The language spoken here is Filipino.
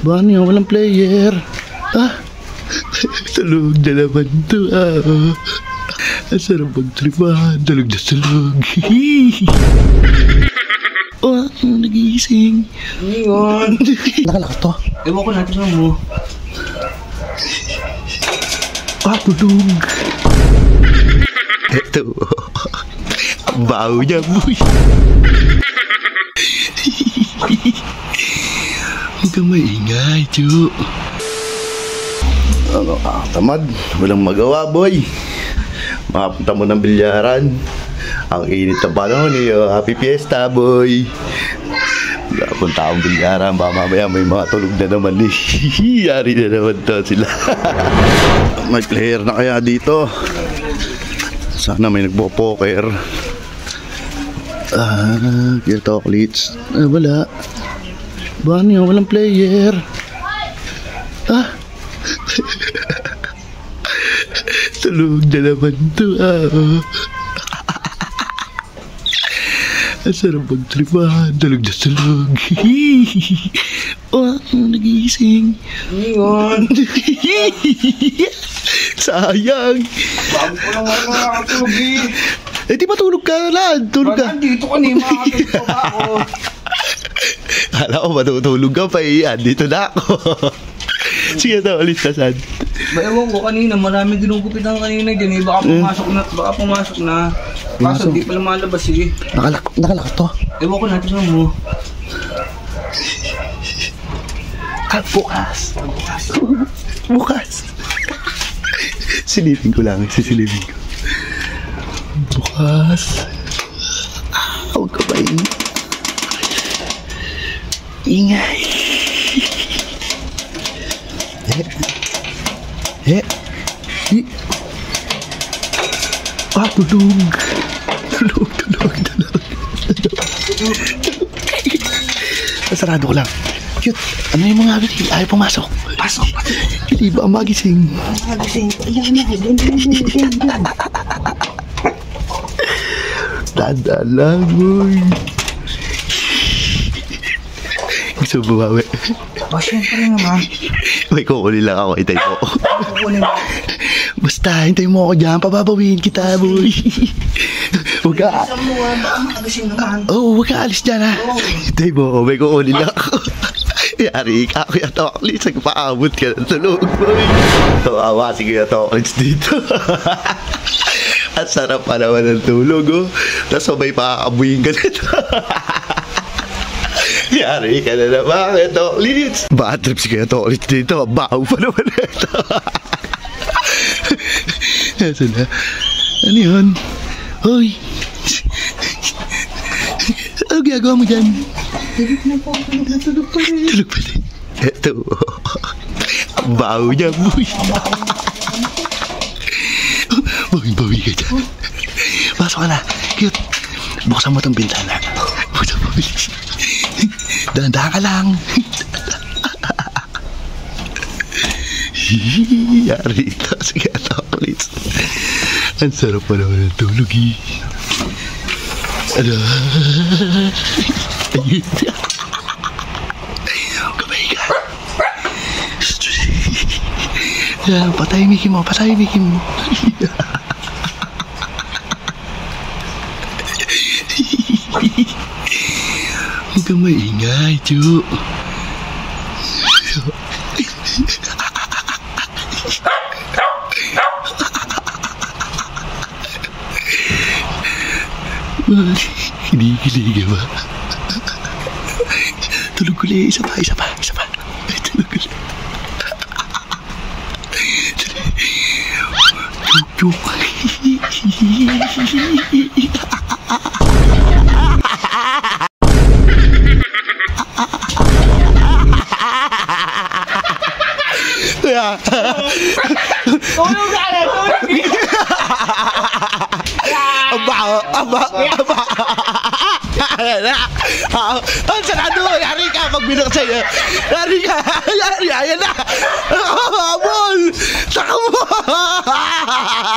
Ba niya, walang player. Tulog na naman to. Ang sarap magtripan. Tulog na tulog. Nagising. Ngayon. Nakalakas to. Ewan ko natin mo. Tulog. Ito. Ang baho niya, boy. Huwag kang maingay, Chu. Tamad. Walang magawa, boy. Makapunta mo ng bilyaran. Ang init na panahon eh. Happy Fiesta, boy. Punta akong bilyaran. Baka mamaya may mga tulog na naman eh. Yari na naman to sila. May player na kaya dito. Sana may nagpo-poker. Gear chocolates. Wala. Ba niya, walang player. Tulog na naman to. Ang sarap magtripan. Tulog na tulog. Nagising. Ngayon. Sayang. Bago ko lang nakakatulog eh. Di ba tulog ka lang? Tulog ka. Dito ka ni makakatulog pa ako. Kala ko matutulog ka pa eh. Dito na ako. Sige na ulit na saan. Ewan ko kanina, marami ginugupitan kanina dyan eh. Baka pumasok na. Kaso di pala malabas eh. Nakalakas to. Ewan ko natin mo. Bukas. Silipin ko lang. Sisilipin ko. Bukas. Huwag ka ba ingay. Tulog. Sarado ko lang. Cute. Ano yung mga habit? Ayaw pumasok. Pasok. Hindi ba magising? Tanda lang, boy. Gusto mo bumawi? Siyempre naman. May kukunin lang ako. Hintay mo. Kukunin mo. Basta, hintay mo ako dyan. Pababawiin kita, boy. Huwag ka. Baka makagising naman. Huwag ka alis dyan, ha. Hintay mo. May kukunin lang ako. Yari ka, Kuya Toklits. Nagpaabot ka ng tulog, boy. Tawawa si Kuya Toklits dito. At sarap pa naman ng tulog, oh. Tapos may pakakabuhin ka nito. Yari ka na naman, Kuya Toklits. Bad trip si Kuya Toklits dito. Baho pa naman ito. Asan na? Ano yun? Hoy! Ano ginagawa mo dyan? Tulog pa rin. Ito. Ang baho niya, boy. Bawi ka dyan. Pasok ka na. Cute. Buksan mo itong bintana. Buksan mo. Dahan-dahan ka lang. Yari ito. Sige, Toklits. Ang sarap pa naman ng tulog eh. Ayun. Kamay ka. Patahimikin mo. Huwag kang maingay, Chu. Kinikilig ba? Tulog ulit. Isa pa. Tulog ulit. Chuk. Tulog ka na! Aba. Sarado. Yari ka. Pag binak sa'yo. Yari ka. Ayan na. Habol. Saka mo.